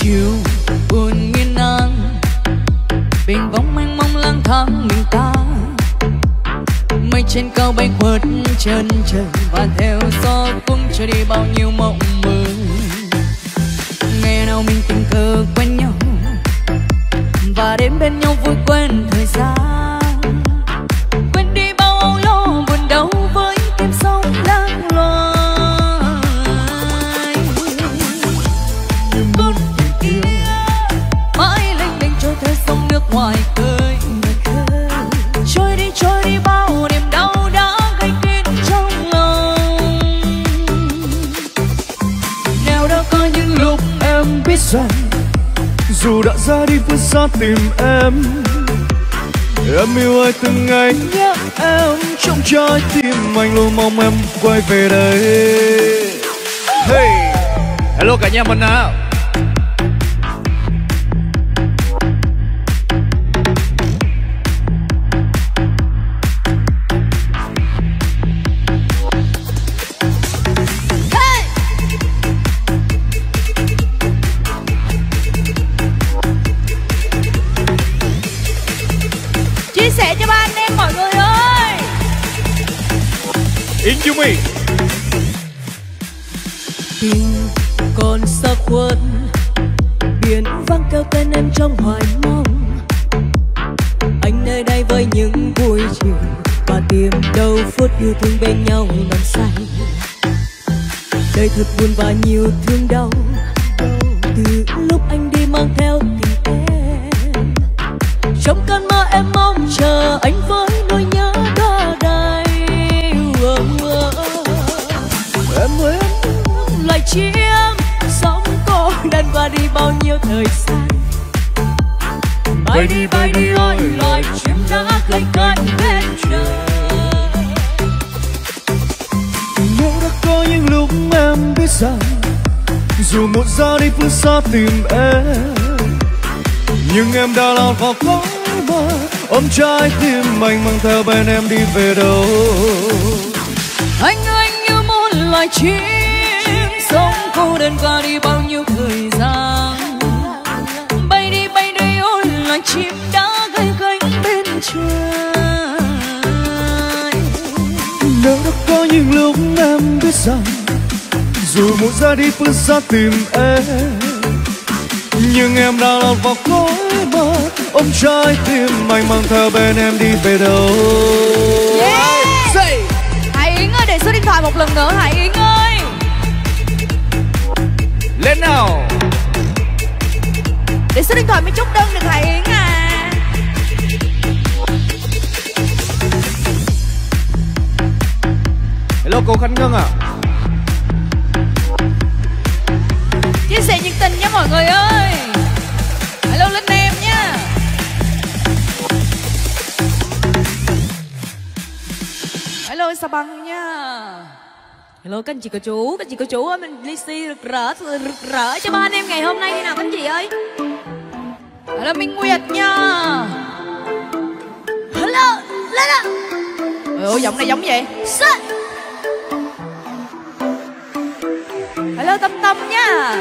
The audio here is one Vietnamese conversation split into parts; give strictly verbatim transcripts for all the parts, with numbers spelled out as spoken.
chiều buồn miên nan, bình bóng mênh mông lang thang mình ta. Mây trên cao bay khuất chân trời và theo gió cũng trở đi bao nhiêu mộng mơ. Ngày nào mình tình cờ quen nhau và đến bên nhau vui quên thời gian, quên đi bao âu lo buồn đau với tim sóng lang loài. Niềm buồn tình kia mãi lênh đênh trôi theo sông nước ngoài khơi, trôi đi trôi đi bao niềm đau đã gây kín trong lòng. Nào đã có những lúc em biết rằng dù đã ra đi phương xa tìm em, em yêu ai từng ngày nhớ em, trong trái tim anh luôn mong em quay về đây. Hey, hello cả nhà mình nào. Yumi. Tình còn xa khuất, biển vang kêu tên em trong hoài mong. Anh nơi đây với những buổi chiều và tìm đâu phút yêu thương bên nhau nằm say. Đời thật buồn và nhiều thương đau, từ lúc anh đi mang theo tình em. Trong cơn mơ em mong chờ anh với nỗi nhớ đó đây. Em ơi em lại chiếm sóng cô đơn qua đi bao nhiêu thời gian. Bay đi bay đi ôi loài chim đã cánh cánh bên trời. Nếu đã có những lúc em biết rằng dù một ra đi phương xa tìm em, nhưng em đã lọt vào cõi mơ, ôm trái tim anh mang theo bên em đi về đâu. Anh ơi anh như một loài chim sống cô đơn qua đi bao nhiêu thời gian. Bay đi bay đi ôi loài chim đã gầy cánh bên trời. Nếu đã có những lúc em biết rằng dù muốn ra đi phương xa tìm em, nhưng em đã lọt vào cõi mơ, ôm trái tim anh mang theo bên em đi về đâu. Yeah. Say. Hải Yến ơi, để số điện thoại một lần nữa Hải Yến ơi. Lên nào. Để số điện thoại mới chốt đơn được Hải Yến à. Hello cô Khánh Ngân à. Chia sẻ nhiệt tình nha mọi người ơi. Hello Linh em nha. Hello Sa Băng nha. Hello các anh chị cô chú, các anh chị cô chú ơi, mình Lizzy rực rỡ rực rỡ cho ba anh em ngày hôm nay như nào các anh chị ơi. Hello Minh Nguyệt nha. Hello lên ạ. Ôi giọng này giống vậy. Sao? Hello Tâm Tâm nha.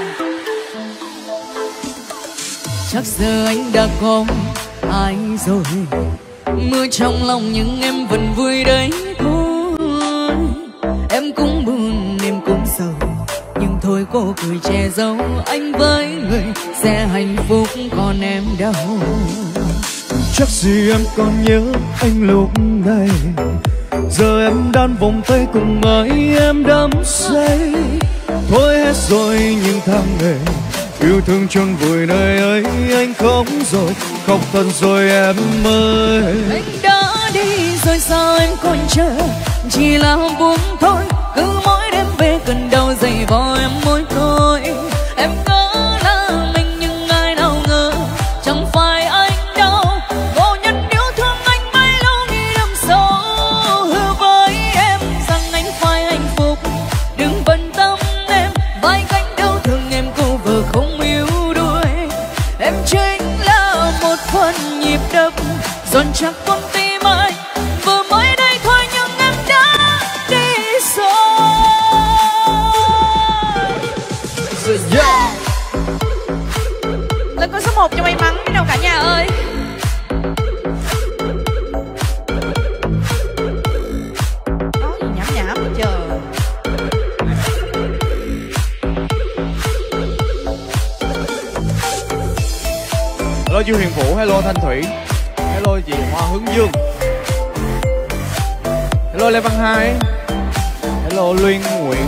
Chắc giờ anh đã có ai rồi, mưa trong lòng nhưng em vẫn vui đấy thôi. Em cũng buồn em cũng sầu, nhưng thôi cô cười che giấu anh với người sẽ hạnh phúc còn em đâu. Chắc gì em còn nhớ anh lúc này, giờ em đan vòng tay cùng ai em đắm say. Thôi hết rồi những tháng ngày yêu thương chôn vùi nơi ấy, anh khóc rồi khóc thật rồi em ơi. Anh đã đi rồi sao em còn chờ, chỉ là buồn thôi, cứ mỗi đêm về gần đầu giày vò em môi thôi. Em ngỡ là mình nhưng ai nào ngờ chẳng phải anh đâu, ngộ nhận yêu thương anh bấy lâu nghĩ đâm sâu. Hứa với em rằng anh phải hạnh phúc, đừng bận tâm em vai cánh đau thương em cô vợ không yêu đuổi. Em chính là một phần nhịp đập dồn chắc con tim anh, vừa mới đây thôi nhưng em đã đi rồi. Yeah. Du Huyền Vũ, hello Thanh Thủy, hello chị Hoa Hướng Dương, hello Lê Văn Hai, hello Luyên Nguyễn.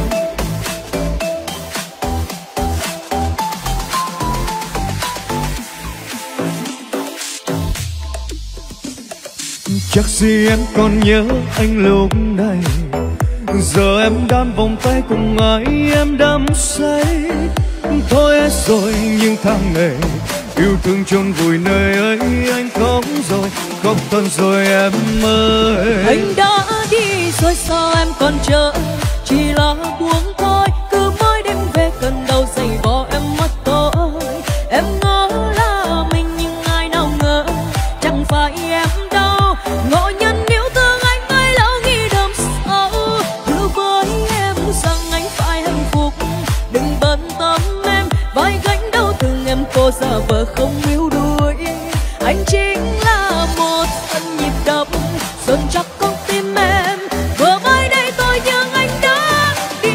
Chắc gì em còn nhớ anh lúc này, giờ em đang vòng tay cùng ai em đắm say. Thôi hết rồi những tháng ngày yêu thương chôn vùi nơi ấy, anh khóc rồi khóc thân rồi em ơi. Anh đã đi rồi sao em còn chờ, chỉ là buông thôi. Cứ mỗi đêm về cần đầu giày vò em mất tôi. Em ngỡ là mình nhưng ai nào ngờ chẳng phải em đâu. Ngộ nhân yêu thương anh mãi lâu nghĩ đâm sâu. Thử với em rằng anh phải hạnh phúc, đừng bận tâm em vai gánh đau từng em cô giả vờ không yếu đuối. Anh chính là một thân nhịp đập dần chắc con tim em, vừa mới đây tôi nhưng anh đã đi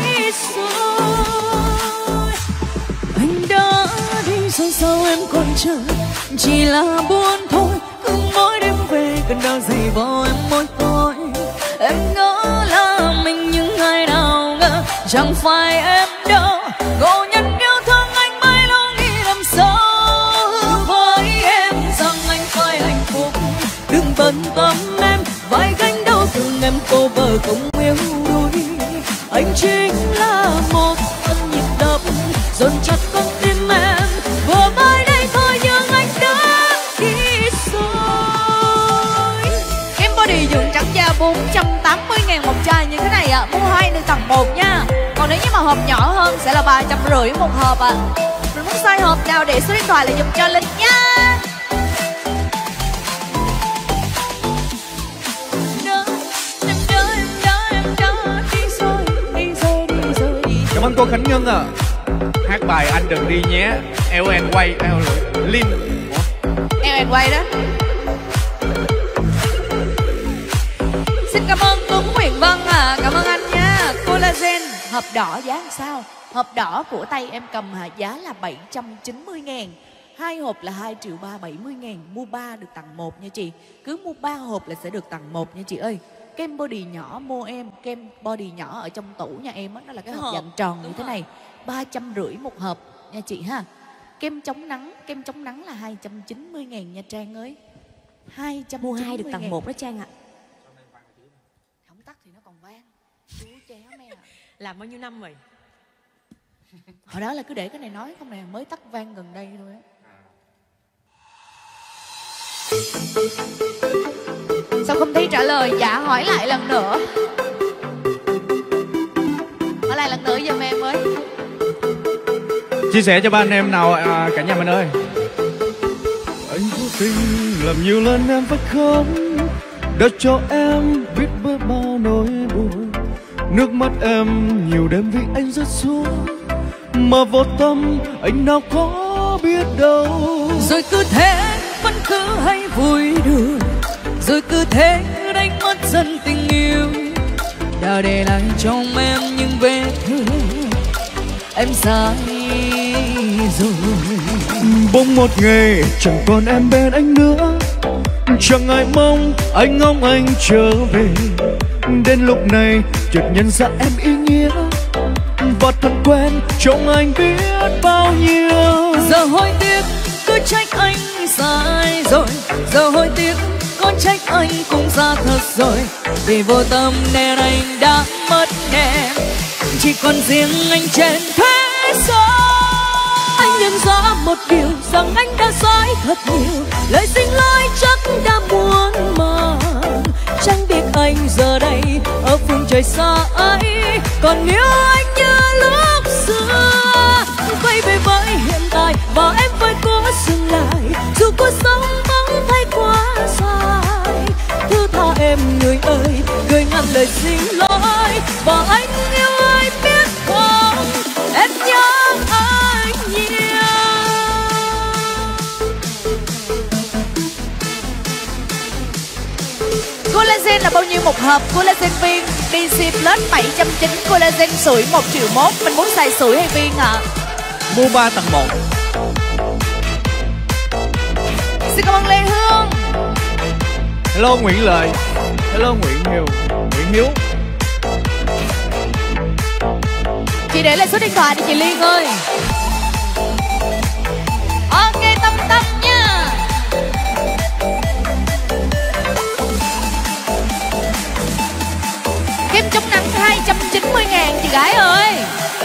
rồi. Anh đã đi rồi sao em còn chờ, chỉ là buồn thôi. Cứ mỗi đêm về cần đau giày vò em môi tôi. Em ngỡ là mình nhưng ai nào ngờ chẳng phải em đâu. Ngộ nhân yêu thương anh mãi lo nghĩ làm sao. Với em rằng anh phải hạnh phúc, đừng bận tâm em vai gánh đau từng em cô vợ không yếu đuối. Anh chính là một thân nhịp đập dồn chặt con tim em, vừa mới đây thôi nhưng anh đã đi rồi. Kem body dưỡng trắng da bốn trăm tám mươi ngàn một chai như thế này ạ, à. Mua hai được tặng một nha. Còn nếu như mà hộp nhỏ hơn sẽ là ba trăm rưỡi một hộp ạ. À. Mình muốn size hộp nào để số điện thoại lại dùng cho Linh nha. Cảm ơn cô Khánh Ngân à. Hát bài Anh Đừng Đi Nhé, eo en quay, eo Linh. Eo en quay đó. Xin cảm ơn Tuấn Nguyễn Văn à, cảm ơn anh nha. Collagen hộp đỏ giá làm sao? Hộp đỏ của tay em cầm hả, giá là bảy trăm chín mươi ngàn. Hai hộp là hai triệu ba bảy mươi ngàn. Mua ba được tặng một nha chị. Cứ mua ba hộp là sẽ được tặng một nha chị ơi. Kem body nhỏ mua em, kem body nhỏ ở trong tủ nhà em á, đó là cái hộp dạng tròn như thế này, ba trăm rưỡi một hộp nha chị ha. Kem chống nắng, kem chống nắng là hai trăm chín mươi ngàn nha Trang ơi. hai trăm Mua hai được tặng một đó Trang ạ. Không tắt thì nó còn vang. Chú chéo mẹ ạ. Làm bao nhiêu năm rồi? Hồi đó là cứ để cái này nói không nè, mới tắt vang gần đây thôi á. Sao không thấy trả lời? Dạ hỏi lại lần nữa. Hỏi lại lần nữa giùm em ơi. Chia sẻ cho ba anh em nào à, cả nhà mình ơi. Anh vô tình làm nhiều lần em phải khóc, đã cho em biết bớt bao nỗi buồn. Nước mắt em nhiều đêm vì anh rớt xuống, mà vô tâm anh nào có biết đâu. Rồi cứ thế vẫn cứ hay vui đùa, rồi cứ thế đánh mất dần tình yêu, đã để lại trong em những vết thương em sai rồi. Bỗng một ngày chẳng còn em bên anh nữa, chẳng ai mong anh ngóng anh trở về. Đến lúc này chợt nhận ra em ý nghĩa, và thật quen trong anh biết bao nhiêu. Giờ hối tiếc cứ trách anh sai rồi, giờ hối tiếc có trách anh cũng ra thật rồi. Vì vô tâm nên anh đã mất em, chỉ còn riêng anh trên thế giới. Anh nhận ra một điều rằng anh đã sai thật nhiều, lời xin lỗi chắc đã muôn màng. Chẳng biết anh giờ đây ở phương trời xa ấy còn yêu anh như lúc xưa. Quay về với hiện tại và em phải cố dừng lại, dù cuộc sống bỗng thay quá dài. Thứ tha em người ơi, gửi ngàn lời xin lỗi. Và anh yêu ai biết không, em nhớ anh nhiều. Collagen là bao nhiêu một hộp? Collagen viên đi ship lên bảy trăm chín mươi, collagen sủi một triệu mốt. Mình muốn xài sủi hay viên ạ? À? Mua ba tặng một. Xin cảm ơn Lê Hương. Hello Nguyễn Lợi. Hello Nguyễn Hiếu. Nguyễn Hiếu. Chị để lại số điện thoại đi chị Liên ơi. Ok Tâm Tâm nha. Kem chống nắng hai trăm chín mươi ngàn chị gái ơi.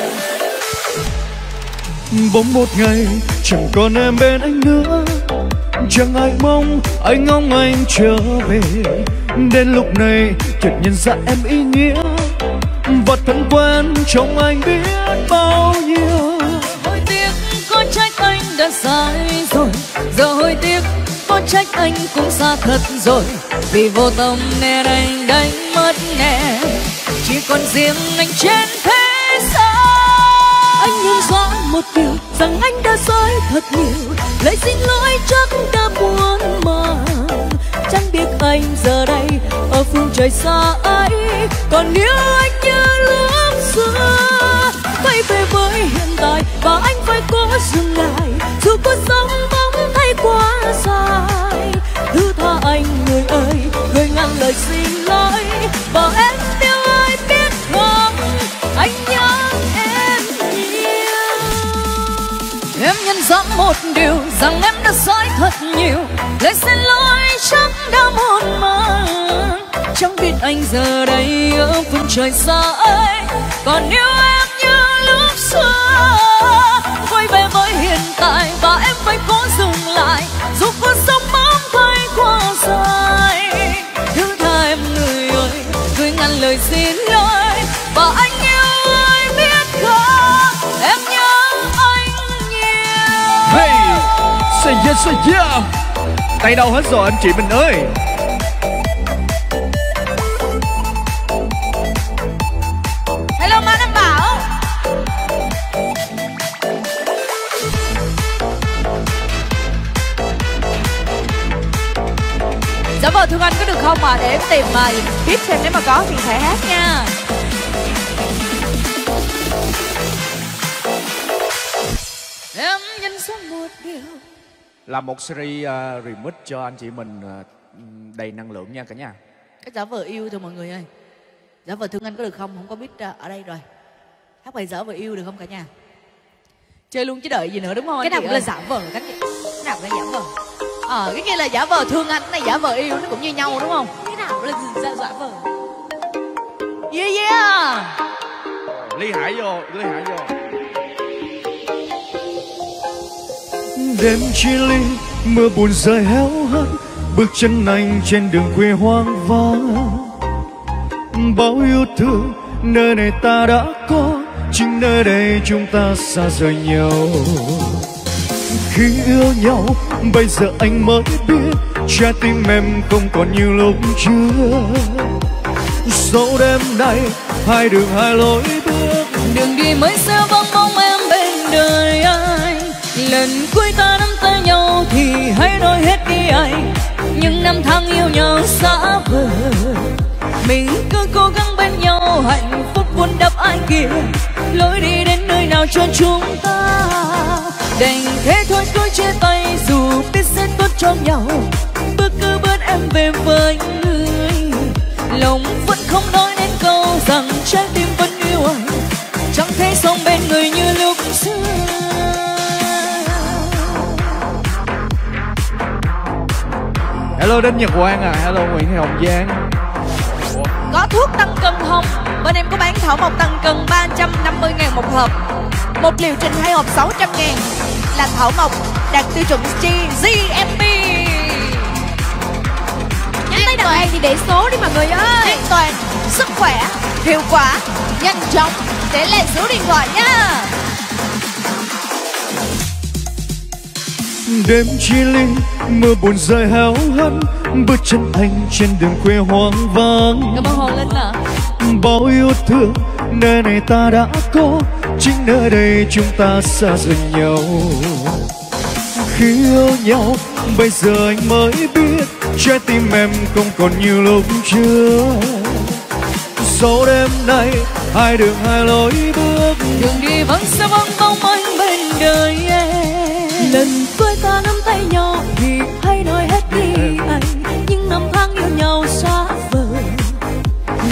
Bỗng một ngày chẳng còn em bên anh nữa, chẳng ai mong anh ngóng anh trở về. Đến lúc này chợt nhận ra em ý nghĩa và thân quen trong anh biết bao nhiêu. Hối tiếc có trách anh đã sai rồi, giờ hối tiếc có trách anh cũng xa thật rồi. Vì vô tâm nên anh đánh mất nè, chỉ còn riêng anh trên thế gian. Anh nhận rõ một điều rằng anh đã sai thật nhiều, lời xin lỗi chắc đã buồn màng. Chẳng biết anh giờ đây ở phương trời xa ấy còn yêu anh như lúc xưa. Quay về với hiện tại và anh phải cố dừng lại, dù cuộc sống bóng thay quá dài. Thứ tha anh người ơi, người ngàn lời xin lỗi và em yêu ai biết không, anh nhớ em nhiều. Em nhận rõ một điều rằng em đã sai thật nhiều, lời xin lỗi chắc đã muộn màng. Chẳng biết anh giờ đây ở phương trời xa ấy còn yêu em như lúc xưa. Quay về với hiện tại và em phải cố dừng lại, dù cuộc sống bóng thay quá dài. Thứ tha em người ơi, gửi ngàn lời xin lỗi và anh yêu ai biết không, em nhớ anh nhiều. Hey, say yeah, say yeah. Tay đâu hết rồi anh chị mình ơi. Hello Man Anh Bảo. Dạ vâng Thương Anh có được không mà để em tìm mà biết xem nếu mà có thì phải hát nha. Em nhận ra một điều. Là một series uh, remix cho anh chị mình uh, đầy năng lượng nha cả nhà. Cái giả vờ yêu thôi mọi người ơi. Giả vờ Thương Anh có được không? Không có biết uh, ở đây rồi. Hát bài giả vờ yêu được không cả nhà? Chơi luôn chứ đợi gì nữa đúng không? Cái nào cũng là giả vờ các chị. Cái nào cũng là giả vờ. Ờ, à, cái kia là giả vờ Thương Anh, cái này giả vờ yêu nó cũng như nhau đúng không? Cái nào cũng là giả, giả vờ. Yeah yeah. Ly Hải vô, Ly Hải vô. Đêm chia ly, mưa buồn rơi héo hắt, bước chân anh trên đường quê hoang vắng. Bao yêu thương nơi này ta đã có, chính nơi đây chúng ta xa rời nhau. Khi yêu nhau bây giờ anh mới biết trái tim em không còn như lúc trước. Sau đêm nay hai đường hai lối bước, đường đi mới sẽ vắng bóng em bên đời anh. Lần cuối ta nắm tay nhau thì hãy nói hết đi anh. Nhưng năm tháng yêu nhau xa vời, mình cứ cố gắng bên nhau, hạnh phúc buồn đắp ai kia. Lối đi đến nơi nào cho chúng ta, đành thế thôi cứ chia tay dù biết sẽ tốt cho nhau. Bước cứ bước em về với người, lòng vẫn không nói nên câu rằng trái tim vẫn yêu anh. Chẳng thể sống bên người như lúc xưa. Hello đến Nhật Quang à, hello Nguyễn Thị Hồng Giang. Có thuốc tăng cân không? Bên em có bán thảo mộc tăng cân ba trăm năm mươi ngàn một hộp. Một liều trình hai hộp sáu trăm ngàn. Là thảo mộc đạt tiêu chuẩn G M P. Nhắn tay đặt hàng thì để số đi mọi người ơi. An toàn, sức khỏe, hiệu quả, nhanh chóng. Để lại số điện thoại nha. đêm chia ly, mưa buồn rơi héo hắt, bước chân anh trên đường quê hoang vắng. Cảm ơn Hồ Linh ạ. Bao yêu thương nơi này ta đã có, chính nơi đây chúng ta xa rời nhau. Khi yêu nhau bây giờ anh mới biết trái tim em không còn như lúc trước. Sau đêm nay hai đường hai lối bước, đường đi vẫn sẽ vắng bóng anh bên đời em. Lần cuối ta nắm tay nhau thì hãy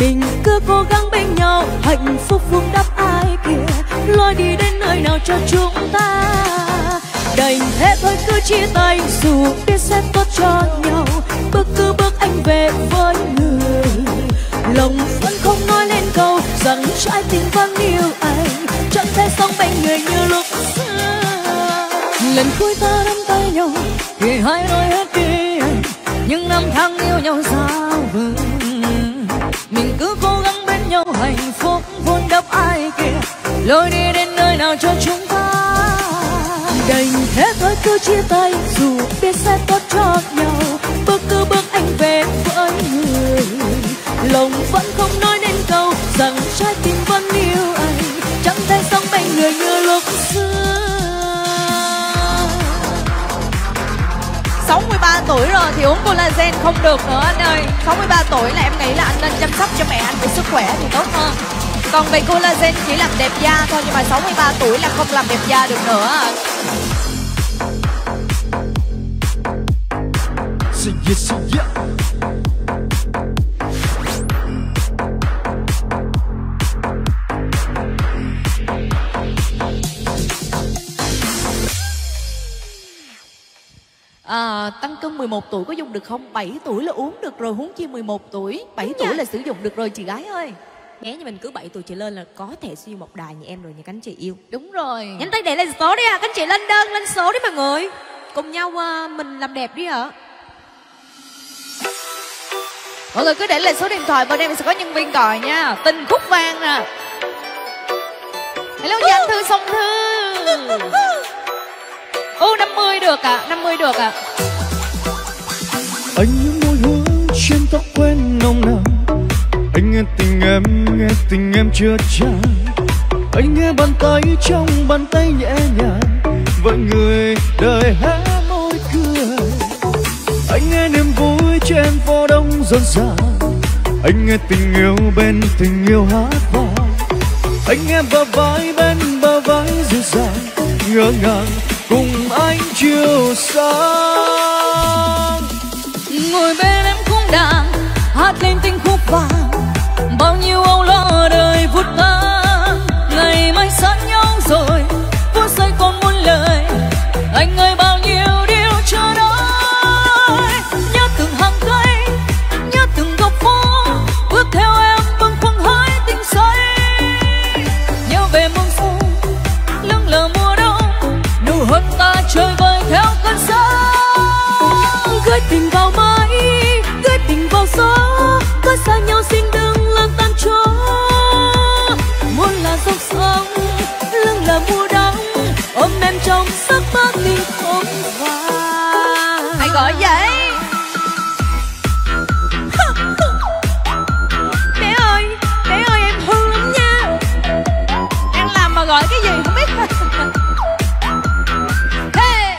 mình cứ cố gắng bên nhau, hạnh phúc vun đắp ai kia, lối đi đến nơi nào cho chúng ta. Đành thế thôi cứ chia tay, dù biết sẽ tốt cho nhau, bước cứ bước anh về với người. Lòng vẫn không nói lên câu rằng trái tim vẫn yêu anh, chẳng thể sống bên người như lúc xưa. Lần cuối ta nắm tay nhau thì hai đôi hết đi anh, nhưng năm tháng yêu nhau sao vừng. Mình cứ cố gắng bên nhau, hạnh phúc vun đắp ai kia, lối đi đến nơi nào cho chúng ta. Đành thế thôi cứ chia tay, dù biết sẽ tốt cho nhau, bước cứ bước anh về với người. Lòng vẫn không nói nên câu rằng trái tim vẫn yêu anh, chẳng thể sống bên người như lúc xưa. sáu mươi ba tuổi rồi thì uống collagen không được nữa anh ơi. sáu mươi ba tuổi là em nghĩ là anh nên chăm sóc cho mẹ anh về sức khỏe thì tốt hơn. Còn vì collagen chỉ làm đẹp da thôi, nhưng mà sáu mươi ba tuổi là không làm đẹp da được nữa. À, tăng cân mười một tuổi có dùng được không? bảy tuổi là uống được rồi, huống chi mười một tuổi. bảy tuổi là sử dụng được rồi chị gái ơi. Bé như mình cứ bảy tuổi trở lên là có thể sử dụng một đài như em rồi nha các anh chị yêu. Đúng rồi. Nhanh tay để lên số đi à, các anh chị lên đơn, lên số đi mọi người. Cùng nhau uh, mình làm đẹp đi hả? Mọi người cứ để lại số điện thoại, bên em sẽ có nhân viên gọi nha. Tình khúc vàng nè. Hello Danh Thư Song Thư. Ô năm mươi được ạ, à, năm mươi được ạ. À. Anh những môi hương trên tóc quen nồng nàn, anh nghe tình em, nghe tình em chưa chan. Anh nghe bàn tay trong bàn tay nhẹ nhàng, với người đời hé môi cười. Anh nghe niềm vui trên phố đông rộn ràng, anh nghe tình yêu bên tình yêu hát vang. Anh nghe bờ vai bên bờ vai dịu dàng, ngỡ ngàng cùng anh chiều sáng. Ngồi bên em khung đàn hát lên tình khúc vàng, bao nhiêu âu lo đời vút tan. Ngày mai xa nhau rồi, phút giây còn muôn lời, anh ơi bao nhiêu điều chờ đợi. Nhớ từng hàng cây, nhớ từng góc phố, bước theo em bâng khuâng hái tình say. Nhớ về mương phố lưng lờ mùa đông, nụ hôn ta chơi vơi theo cơn gió. Gửi tình vào mây, gửi tình vào gió, có xa nhau xin đừng làm tan chó. Muốn là dòng sông, lưng là mùa đông, ôm em trong giấc mơ tình không vàng. Hãy gọi vậy. Bé ơi, bé ơi em hư lắm nha. Đang làm mà gọi cái gì không biết. Hey.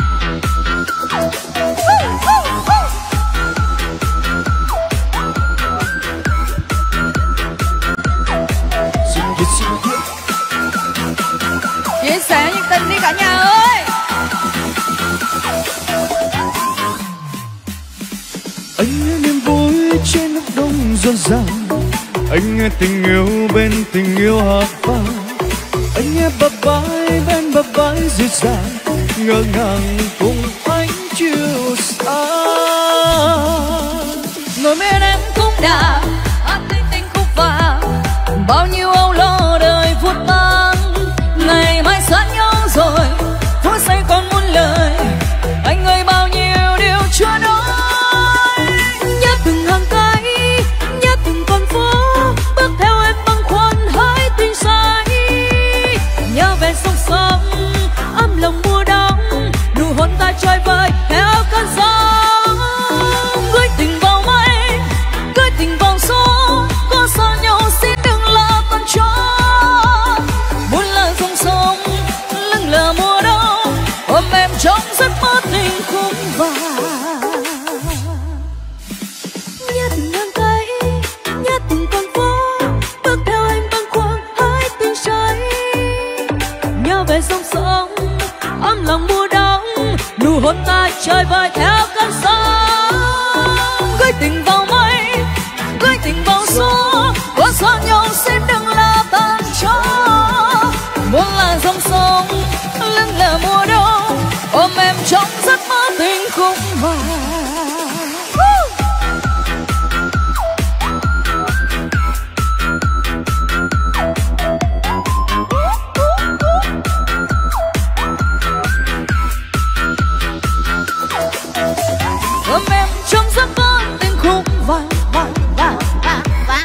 Chia sẻ nhiệt tình đi cả nhà ơi. Anh nghe niềm vui trên lúc đông rộn ràng, anh nghe tình yêu bên tình yêu hát vang. Anh nghe bờ vai bên bờ vai dịu dàng, ngỡ ngàng cùng anh chiều sáng. Ngồi bên em cũng đã hát lên tình khúc vàng, bao nhiêu âu lo đời vút tan. Ngày mai xa nhau rồi, phút giây còn muôn lời, anh ơi bao nhiêu điều chưa nói. Nhớ từng hàng cây, nhớ từng con phố, bước theo em bâng khuâng hỡi tình say. Nhớ về sông sông ấm lòng mùa đông, nụ hôn ta chơi vơi theo cơn gió. Gửi tình vào mây, gửi tình vào gió, có xa nhau xin đừng là con chó. Muốn là dòng sông lưng lờ mùa đông, ôm em trong giấc mơ tình khung vàng. Nhớ từng hàng cây, nhớ từng con phố, bước theo anh bâng khuâng hỡi tình say. Nhớ về dòng sông ấm lòng mùa đông, nụ hôn ta chơi vơi theo cơn gió. Gửi tình vào mây, gửi tình vào gió, xin đừng là tan chó. Muốn là dòng sông, lưng là mùa đông, ôm em trong giấc mơ tình khúc vàng. Ôm em trong giấc mơ tình khúc vàng vàng vàng vàng vàng.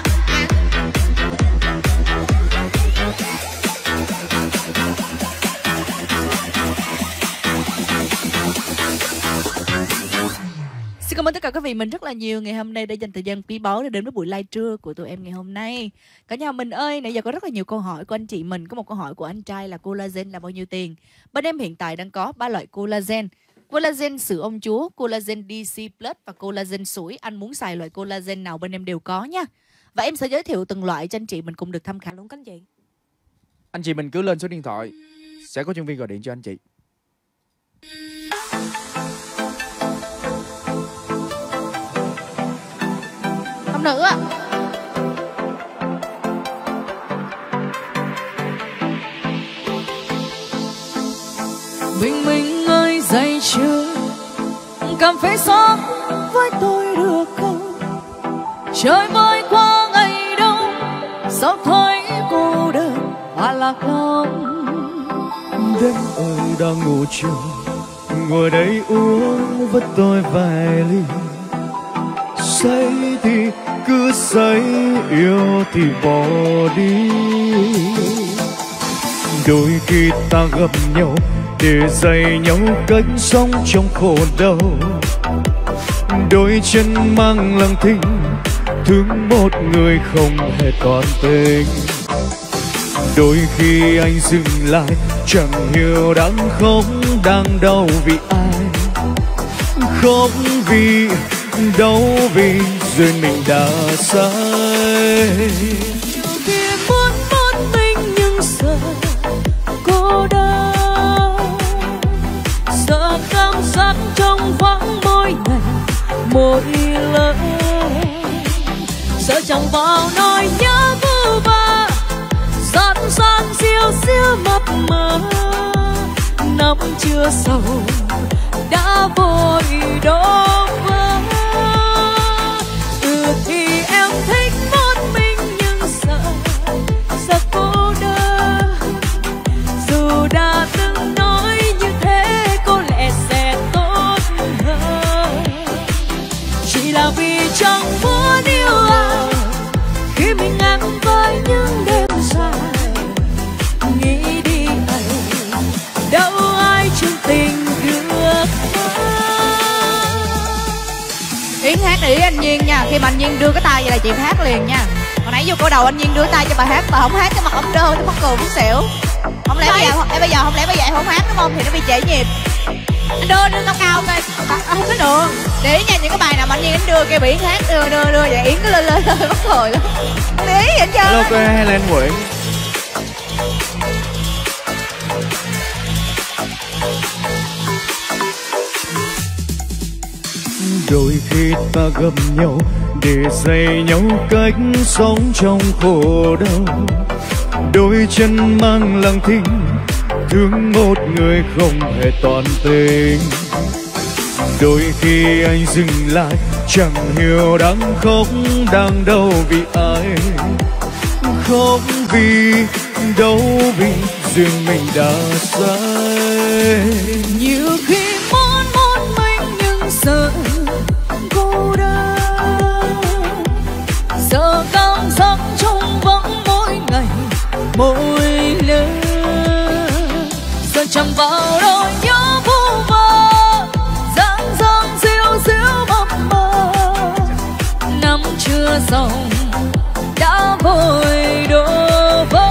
Xin cảm ơn tất cả quý vị mình rất là nhiều. Ngày hôm nay đã dành thời gian quý báu để đến với buổi live trưa của tụi em ngày hôm nay. Cả nhà mình ơi, nãy giờ có rất là nhiều câu hỏi của anh chị mình. Có một câu hỏi của anh trai là collagen là bao nhiêu tiền? Bên em hiện tại đang có ba loại collagen. Collagen sữa ông chúa, collagen đê xê plus và collagen suối. Anh muốn xài loại collagen nào bên em đều có nha. Và em sẽ giới thiệu từng loại cho anh chị mình cùng được tham khảo luôn các anh chị. Anh chị mình cứ lên số điện thoại, sẽ có nhân viên gọi điện cho anh chị. Không nữ ạ. Bình minh ơi dậy chưa, cà phê sáng với tôi được không? Trời mới qua ngày đông, sao thấy cô đơn và lạc lòng. Đêm ơi đang ngủ trưa, ngồi đây uống với tôi vài ly. Say thì cứ say, yêu thì bỏ đi. Đôi khi ta gặp nhau để dạy nhau cách sống trong khổ đau. Đôi chân mang lặng thinh, thương một người không hề toàn tình. Đôi khi anh dừng lại, chẳng hiểu đang khóc đang đau vì ai. Khóc vì đau vì duyên mình đã sai. Thì muốn một mình nhưng sợ cô đơn, sợ cảm giác trong vắng mỗi ngày mỗi lần, sợ chẳng vào nỗi nhớ vu vơ gian gian siêu siêu mập mờ. Năm chưa sầu đã vội đổ vỡ. Ừ thì em thích một mình nhưng sợ sợ cô đơn. Dù đã từng nói như thế có lẽ sẽ tốt hơn. Chỉ là vì chẳng muốn yêu ai khi mình ngang với những đêm dài. Nghĩ đi ấy, đâu ai chung tình được. Yến hát để ý anh Nhiên nha. Khi mà anh Nhiên đưa cái tay vậy là chị hát liền nha. Hồi nãy vô câu đầu anh Nhiên đưa tay cho bà hát, bà không hát cái mặt ống đơ, nó mắc cười muốn xỉu. Không lẽ bây giờ em bây giờ không lẽ bây giờ em không hát đúng không thì nó bị trễ nhịp. Anh đưa đưa cao cao coi không có được. Để ý nha, những cái bài nào mà anh Nhiên anh đưa kia bị Yến hát đưa đưa đưa vậy Yến cứ lên lên lên mắc cười lắm. Để ý vậy chứ. Hello cô Helen Nguyễn. Đôi khi ta gặp nhau để dạy nhau cách sống trong khổ đau. Đôi chân mang lặng thinh, thương một người không hề toàn tình. Đôi khi anh dừng lại, chẳng hiểu đang khóc đang đau vì ai. Khóc vì đau vì duyên mình đã sai. Nhiều khi muốn một mình nhưng sợ cô đơn, sợ cảm giác trong vắng mỗi ngày mỗi lần, sợ chẳng vào đôi nhớ vu vơ dang dang diêu diêu mập mờ. Năm chưa xong đã vội đổ vỡ.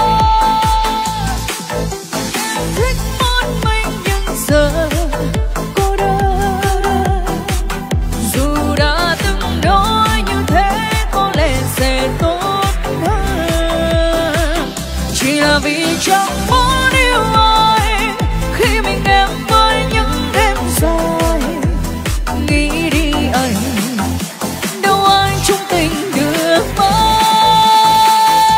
Thích một mình nhưng sợ cô đơn. Dù đã từng nói như thế có lẽ sẽ tốt hơn. Chỉ là vì chẳng muốn yêu ai khi mình em với những đêm dài. Nghĩ đi anh, đâu ai chung tình được mãi.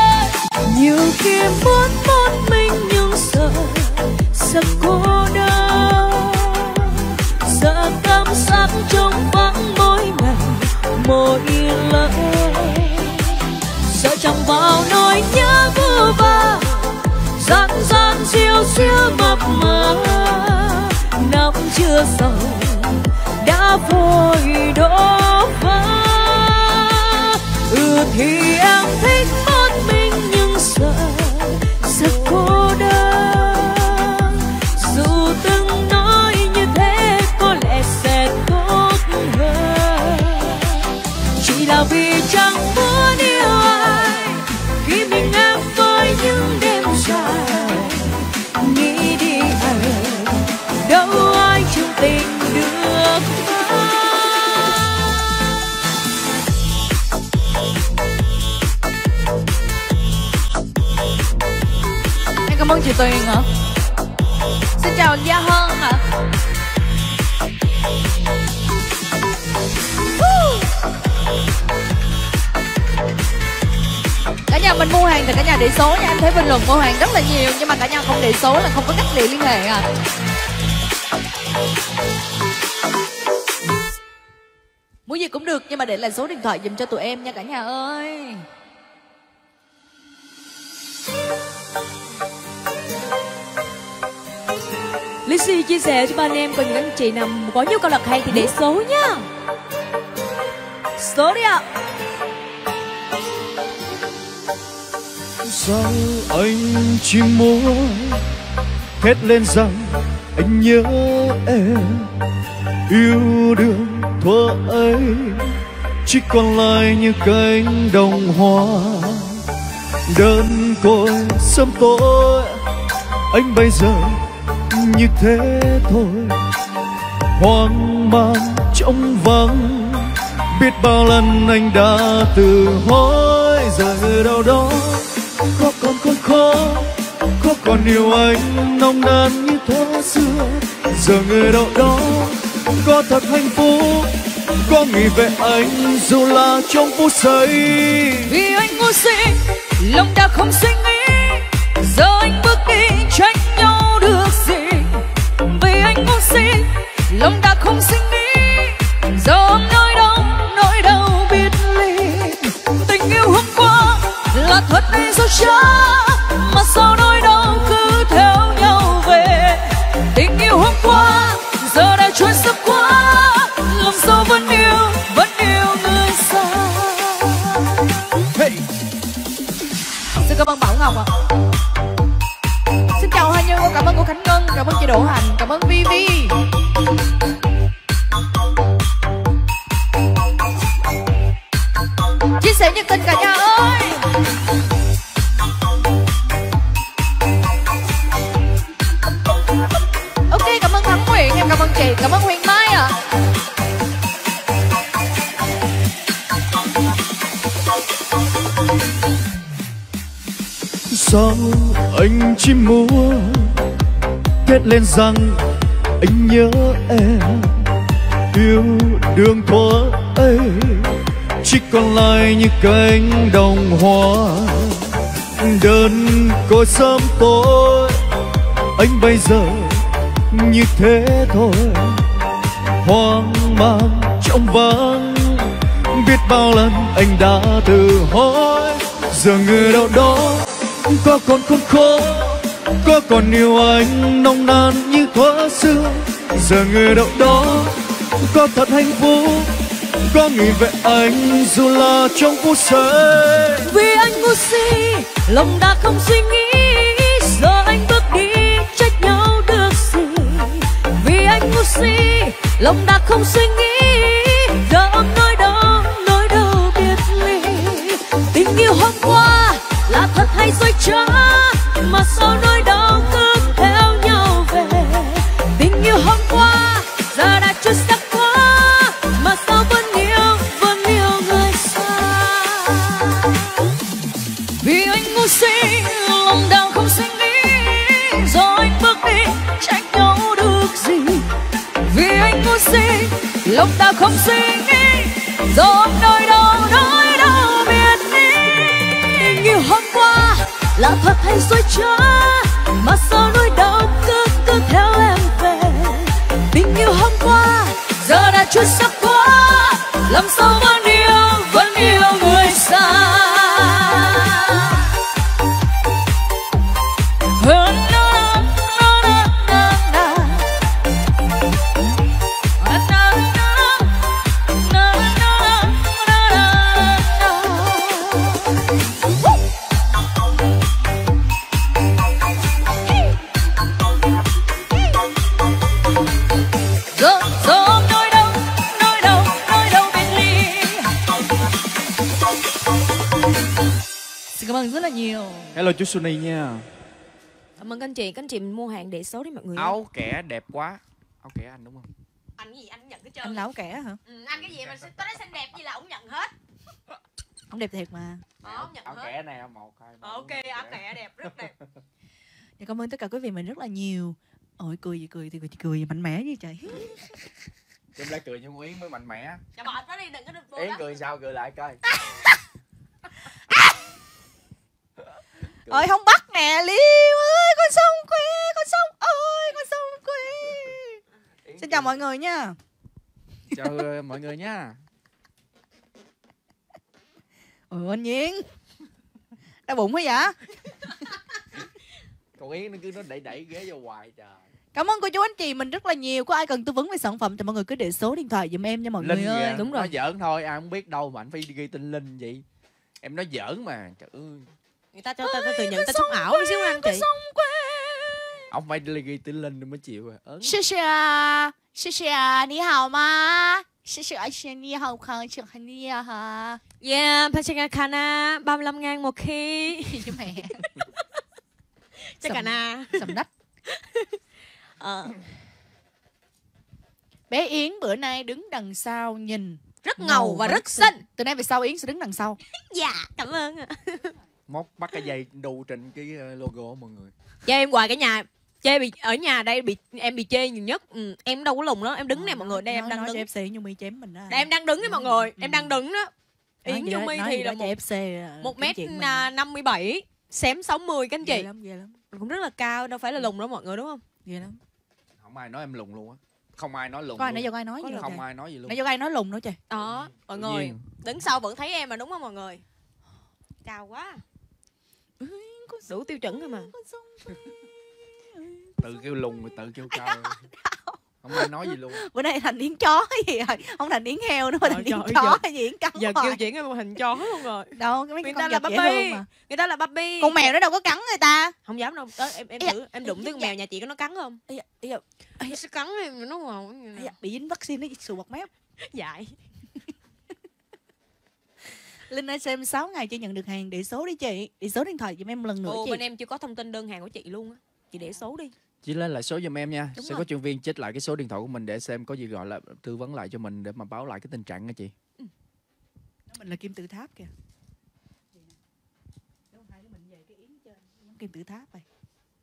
vào nỗi nhớ vu vơ, gian gian siêu siêu mập mờ. Năm chưa giàu đã vội đổ vỡ. Ừ thì em thích một mình nhưng sợ rất cô đơn. Dù từng nói như thế có lẽ sẽ tốt hơn, chỉ là vì chẳng muốn yêu ai khi mình em với những đêm dài. Nghĩ đi anh, đâu ai chung tình được. Em cảm ơn chị Tuyền hả? Xin chào Gia Hân hả? Cả nhà mình mua hàng thì cả nhà để số nha. Anh thấy bình luận mua hàng rất là nhiều nhưng mà cả nhà không để số là không có cách để liên hệ à. Muốn gì cũng được nhưng mà để lại số điện thoại dùm cho tụi em nha cả nhà ơi. Lizzy chia sẻ cho ba anh em, còn những anh chị nào có nhu cầu đặt hàng thì để số nha. Số đi ạ. Sao anh chỉ muốn thét lên rằng anh nhớ em, yêu đương thuở ấy chỉ còn lại như cánh đồng hoa đơn côi sớm tối. Anh bây giờ như thế thôi, hoang mang trống vắng. Biết bao lần anh đã từ hối, giờ ở đâu đó có còn khốn khó, có còn yêu anh nồng nàn như thuở xưa. Giờ người đâu đó có thật hạnh phúc, có nghĩ về anh dù là trong phút giây. Vì anh ngu si, lòng đã không suy nghĩ, giờ anh bước đi trách nhau được gì. Vì anh ngu si, lòng đã không suy nghĩ, giờ ông nỗi đau, nỗi đau biệt ly. Tình yêu hôm qua là thật hay dối trá, mà sao nỗi đau cứ theo nhau về. Tình yêu hôm qua giờ đã trôi sắp quá, lòng sao vẫn yêu, vẫn yêu người xa. Hey. Xin cảm ơn Bảo Ngọc ạ. Xin chào Hoa Như, cảm ơn cô Khánh Ngân, cảm ơn chị Đỗ Hạnh, cảm ơn Vivi. Chia sẻ nhiệt tình cả nhà ơi. Ok, cảm ơn Thắng Nguyễn, em cảm ơn chị, cảm ơn Huyền Mai ạ. Sao anh chỉ muốn thét lên rằng anh nhớ em, yêu đương thuở ấy chỉ còn lại như cánh đồng hoa đơn côi sớm tối. Anh bây giờ như thế thôi, hoang mang trong vắng. Biết bao lần anh đã từ hối, giờ người đâu đó có còn khốn khó, có còn yêu anh nồng nàn như thuở xưa. Giờ người đâu đó có thật hạnh phúc, có nghĩ về anh dù là trong phút giây. Vì anh ngu si, lòng đã không suy nghĩ, giờ anh bước đi trách nhau được gì. Vì anh ngu si, lòng đã không suy nghĩ, giờ ông nỗi đau, nỗi đau biệt ly. Tình yêu hôm qua là thật hay dối trá, mà sao nỗi đau cứ theo nhau về. Tình yêu hôm qua giờ đã trôi sắp quá, mà sao vẫn yêu, vẫn yêu người xa. Vì anh ngu si, lòng đang không suy nghĩ, rồi anh bước đi trách nhau được gì. Vì anh ngu si, lòng ta không suy nghĩ, rồi nỗi đau, nỗi đau biệt ly. Tình yêu hôm qua là thật hay dối trá, mà sao nỗi đau cứ cứ theo em về. Tình yêu hôm qua giờ đã trôi sắp quá, làm sao vẫn yêu, vẫn yêu người xa. Xin cảm ơn rất là nhiều. Hello chú Sunny nha. Cảm ơn các anh chị, các anh chị mua hàng để số đi mọi người. Áo kẻ đẹp quá. Áo kẻ anh đúng không? Anh gì anh nhận cái trơn. Anh là áo kẻ hả? Ừ, anh cái gì mà tôi nói xinh đẹp gì là ổng nhận hết. Ông đẹp thiệt mà. Ờ, ổng nhận Áo hết. kẻ này một hai. Ờ, ok, áo kẻ đẹp, rất đẹp. Dạ, cảm ơn tất cả quý vị mình rất là nhiều. Ôi cười gì cười thì cười, cười mạnh mẽ như trời. Em lại cười như Yến mới mạnh mẽ. Dạ bọt nó đi, đừng có được. Yến cười sao cười lại coi. Ôi không bắt nè Liêu ơi, con sông quê, con sông ơi, con sông quê. Xin chào mọi người nha. Chào mọi người nha. Ừ anh Nhiên. Đau bụng quá vậy? Còn Yến nó cứ nó đẩy đẩy ghế vô hoài trời. Cảm ơn cô chú anh chị mình rất là nhiều. Có ai cần tư vấn về sản phẩm thì mọi người cứ để số điện thoại giùm em nha mọi Linh người ơi. kìa, Đúng rồi. nó giỡn thôi, ai không biết đâu mà anh phải ghi tên Linh vậy. Em nói giỡn mà, trời ơi. Người ta cho ta, ta tự nhận ta sống ảo xíu anh chị. Ông phải ghi tên Linh mới chịu à. Xì xì à, xì xì à, ni hào ma. Xì xì anh xin ni hào khang trưởng hành ni hả? Yeah, Pachanga Kana, ba mươi lăm ngàn một khi. Chứ mẹ. Chắc cả na. Sầm đất. Ờ. Bé Yến bữa nay đứng đằng sau nhìn Rất ngầu và rất xinh. Từ nay về sau Yến sẽ đứng đằng sau. Dạ, cảm ơn. Móc bắt cái dây đu trên cái logo của mọi người. Chê em hoài cả nhà. Chê bị ở nhà đây bị em bị chê nhiều nhất. Ừ, em đâu có lùng đó, em đứng nè mọi người, đây em đang đứng. ép xê Nhung My chém mình đó. Đây em đang đứng đấy mọi người, em đang đứng đó. Yến Nhung My thì là một ép xê một mét năm mươi bảy, xém sáu mươi các anh chị. Ghê lắm, ghê lắm. Cũng rất là cao, đâu phải là lùng đâu mọi người đúng không? Ghê lắm. Không ai nói em lùn luôn á. Không ai nói lùn. Có ai luôn. nãy giờ có ai nói gì đâu Không trời. ai nói gì luôn. Nãy giờ có ai nói lùn nữa trời. Đó, mọi Tự người nhiên. đứng sau vẫn thấy em mà đúng không mọi người? Cao quá. Đủ tiêu chuẩn rồi mà. Tự kêu lùn rồi tự kêu cao. Không ai nói gì luôn. Bữa nay thành Yến chó hay gì rồi. Không thành Yến heo nữa mà thành Trời Yến ơi, chó giờ- hay gì Yến cắn Giờ hoài. kêu chuyển cái mô hình chó luôn rồi. Đâu cái mấy Người con ta là vật dễ puppy. thương mà. Người ta là puppy. Con mèo nó đâu có cắn người ta. Không dám đâu. Tới em em Ây da, thử em đụng tới con mèo nhà chị có nó cắn không? Ây da, ây da, Nó sẽ cắn em nó màu. ây da, bị dính vaccine nó sù bọt mép. Dại. Linh ơi xem sáu ngày chưa nhận được hàng, để số đi chị. Để số điện thoại giùm em một lần nữa Ồ, chị. bên em chưa có thông tin đơn hàng của chị luôn á. Chị để số đi. Chị lên lại số giùm em nha. Đúng Sẽ rồi. có chuyên viên check lại cái số điện thoại của mình để xem có gì gọi là tư vấn lại cho mình để mà báo lại cái tình trạng nha chị. Mình là Kim Tự Tháp kìa. Kim Tự Tháp vậy.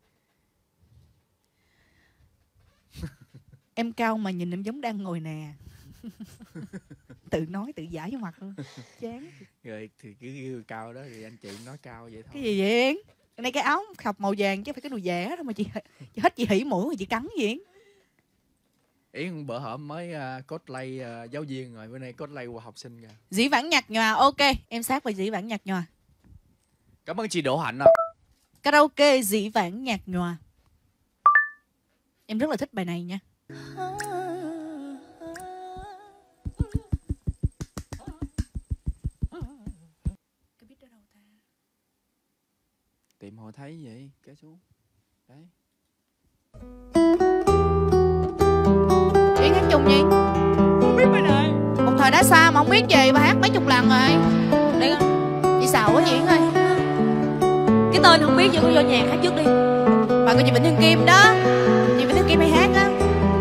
Em cao mà nhìn em giống đang ngồi nè. Tự nói tự giải vô mặt luôn. Chán. Rồi thì cứ kêu cao đó thì anh chị nói cao vậy thôi. Cái gì vậy Yến? Cái này cái áo khập màu vàng chứ phải cái đùi vẽ đâu mà chị, chị hết chị hỉ mũi mà chị cắn gì Yến. Yến bữa hổm mới uh, cosplay uh, giáo viên rồi, bữa nay cosplay qua học sinh kìa. Dĩ vãng nhạt nhòa, ok. Em sát vào dĩ vãng nhạt nhòa. Cảm ơn chị Đỗ Hạnh ạ. Karaoke dĩ vãng nhạt nhòa. Em rất là thích bài này nha. Tiệm họ thấy vậy, kéo xuống. Đấy. Yến hát chung gì? Không biết bài này. Một thời đã xa mà không biết gì mà hát mấy chục lần rồi. Đây con. Chị xạo quá Yến ơi. Cái tên không biết, vô vô nhạc hát trước đi. Bài của chị Vĩnh Hương Kim đó. Chị Vĩnh Hương Kim hay hát á.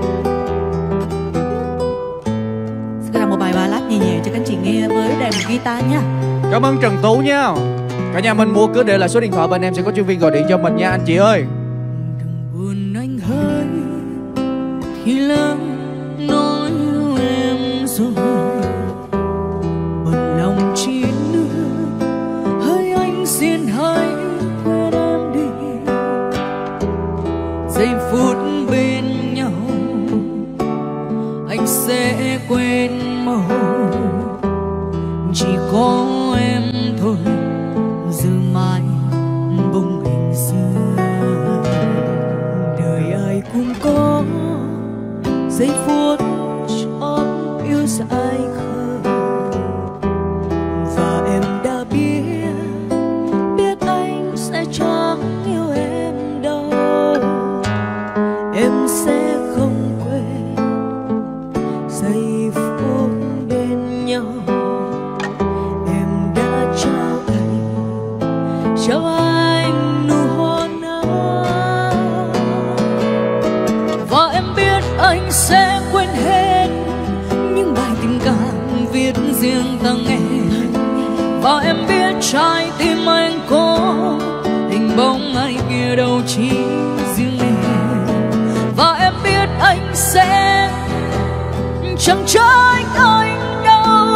Sẽ là một bài ballad nhẹ nhàng cho các anh chị nghe với đàn guitar nha. Cảm ơn Trần Tú nha. Cả nhà mình mua cứ để lại số điện thoại bên em sẽ có chuyên viên gọi điện cho mình nha anh chị ơi. Đừng buồn anh hơi thì lỡ nói yêu em rồi, bận lòng chi nữa, hỡi anh xin hãy quên em đi. Giây phút bên nhau anh sẽ quên màu, chỉ có em thôi giữ mãi bóng hình xưa. Đời ai cũng có giây phút chót yêu dại khờ, và em đã biết biết anh sẽ chẳng yêu em đâu. Em sẽ không quên giây phút bên nhau. Em đã trao anh cho anh nụ hôn ấy. Và em biết anh sẽ quên hết những bài tình cảm viết riêng tặng em. Và em biết trái tim anh có hình bóng ai kia đâu chỉ riêng em. Và em biết anh sẽ chẳng trách anh đâu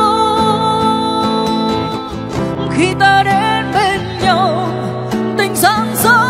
khi ta đến bên nhau tình sáng gió.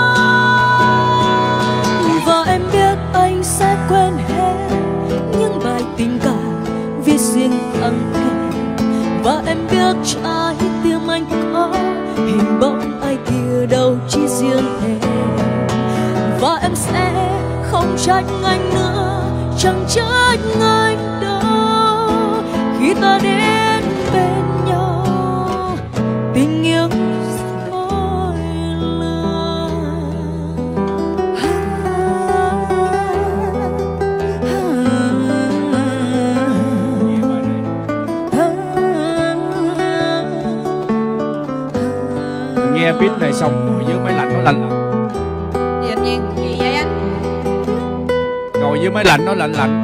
Và em biết anh sẽ quên hết những bài tình cảm viết riêng tặng em. Và em biết trái tim anh có hình bóng ai kia đâu chỉ riêng em. Và em sẽ không trách anh nữa, chẳng trách anh đâu khi ta đến bên nhau tình yêu dối lừa. Nghe beat này xong ngồi dưới máy lạnh nó lạnh lạnh. Gì anh Nhiên? Gì vậy anh? Ngồi dưới máy lạnh nó lạnh lạnh.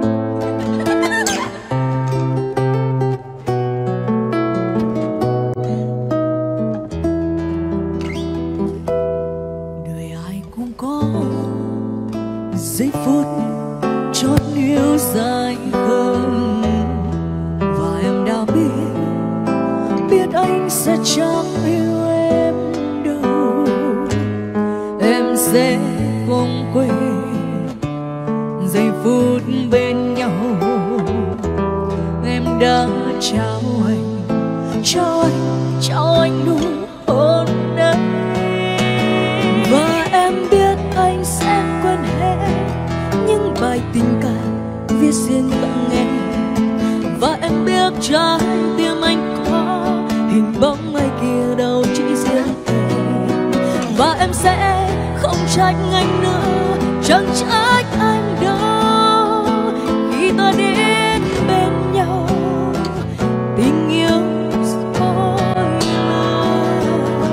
Đời ai cũng có giây phút chót yêu dài hơn. Và em đã biết, biết anh sẽ chẳng yêu em đâu. Em sẽ không quên giây phút bên nhau. Em đã trao anh, trao anh, trao anh nụ hôn ấy. Và em biết anh sẽ quên hết những bài tình cảm viết riêng tặng em. Và em biết trái tim anh có hình bóng ai kia đâu chỉ riêng em. Và em sẽ không trách anh nữa, chẳng trách anh đâu khi ta đến bên nhau tình yêu dối lừa.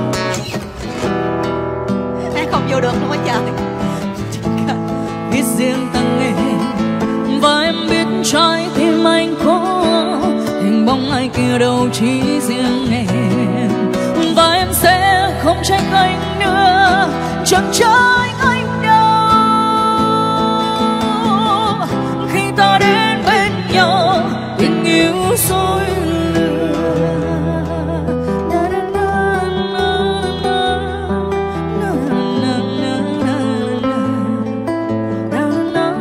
Em không vô được luôn á trời. Viết riêng tặng em. Và em biết trái tim anh có hình bóng ai kia đâu chỉ riêng em. Và em sẽ không trách anh nữa, chẳng trách anh đâu khi ta đến bên nhau tình yêu dối lừa. Na, na, na, na, na, na, na, na, na,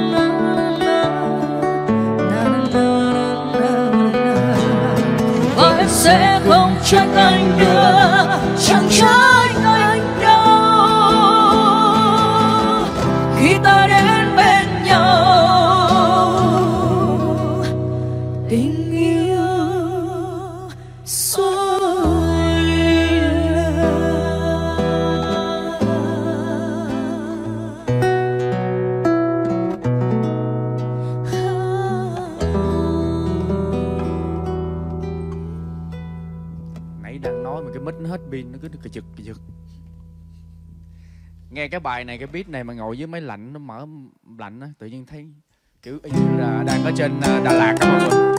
và em sẽ không trách anh nữa, chẳng trách anh đâu khi ta đến bên nhau tình yêu dối lừa. Nãy đang nói mà cái mic nó hết pin, nó cứ cà chực cà chực. Nghe cái bài này, cái beat này mà ngồi dưới máy lạnh, nó mở lạnh á, tự nhiên thấy kiểu y như là đang ở trên Đà Lạt á mọi người.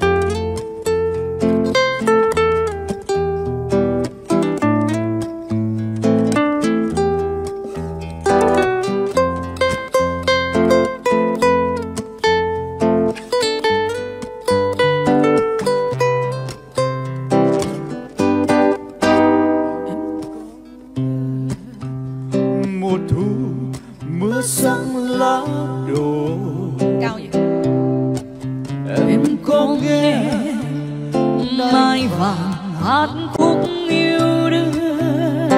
Mùa thu mưa răng lá đổ, Cao vậy? Em có nghe mai vàng hát khúc yêu đương.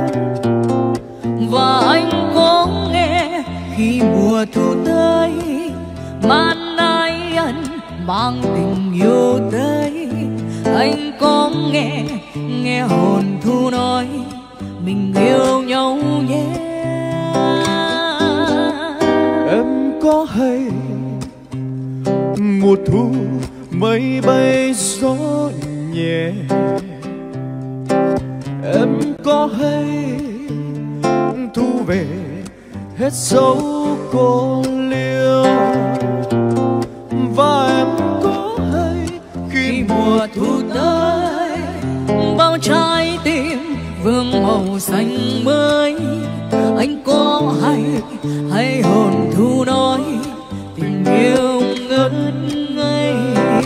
Và anh có nghe khi mùa thu tới màn ai ân mang tình yêu tới. Anh có nghe, nghe hồn thu nói mình yêu nhau nhé. em có hay mùa thu mây bay gió nhẹ, Em có hay thu về hết dấu cô liêu, và em có hay khi mùa thu tới bao trái tim vương màu xanh mới, anh có hay hay hồn thu nói tình yêu ngất ngây.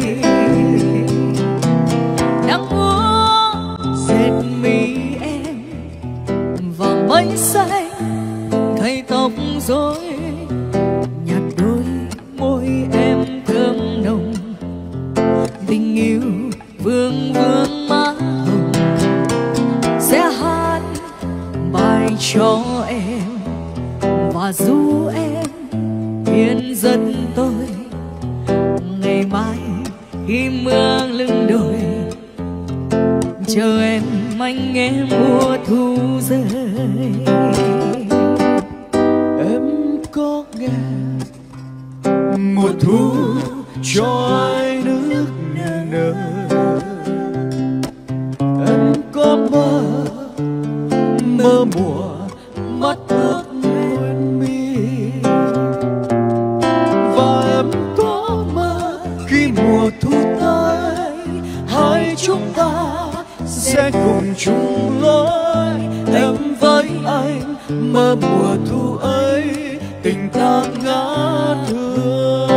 Nắng mưa dệt mi em và mây xanh thay tóc rối, nhạt đôi môi em thơm nồng, tình yêu vương vương má hồng. Sẽ hát bài cho em và ru em hiền dân tôi, ngày mai khi mưa lưng đồi chờ em anh nghe mùa thu rơi. Em có nghe mùa thu cho ai nước nở, em có mơ mơ mùa mắt ướt hôn mi, và em có mơ khi mùa thu tới hai chúng ta sẽ cùng chung lối. Em với anh mơ mùa thu ấy tình ta ngát hương.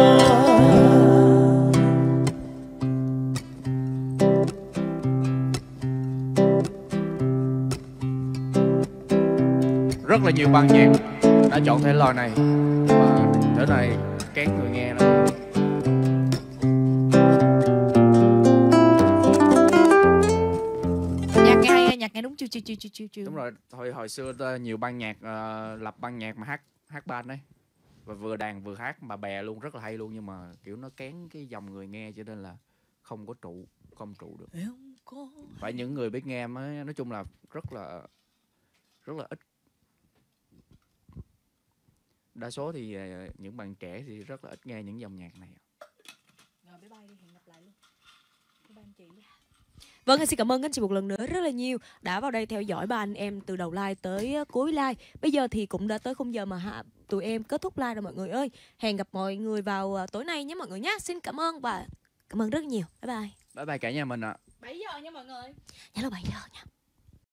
Rất là nhiều ban nhạc đã chọn thể loại này và thể này kén người nghe nữa. Nhạc nghe hay, nhạc nghe đúng chiêu chiêu chiêu chiêu chiêu. Đúng rồi, hồi hồi xưa ta nhiều ban nhạc uh, lập ban nhạc mà hát hát ban đấy, và vừa đàn vừa hát mà bè luôn, rất là hay luôn, nhưng mà kiểu nó kén cái dòng người nghe cho nên là không có trụ, không trụ được. Phải những người biết nghe mới, nói chung là rất là rất là ít. Đa số thì uh, những bạn trẻ thì rất là ít nghe những dòng nhạc này. Rồi bye bye đi, hẹn gặp lại luôn. Bye bye anh chị nha. Vâng, xin cảm ơn anh chị một lần nữa rất là nhiều đã vào đây theo dõi ba anh em từ đầu live tới cuối live. Bây giờ thì cũng đã tới khung giờ mà ha, tụi em kết thúc live rồi mọi người ơi. Hẹn gặp mọi người vào tối nay nhé mọi người nhé. Xin cảm ơn và cảm ơn rất nhiều. Bye bye. Bye bye cả nhà mình ạ. À. bảy giờ nha mọi người. Dạ là bảy giờ nha.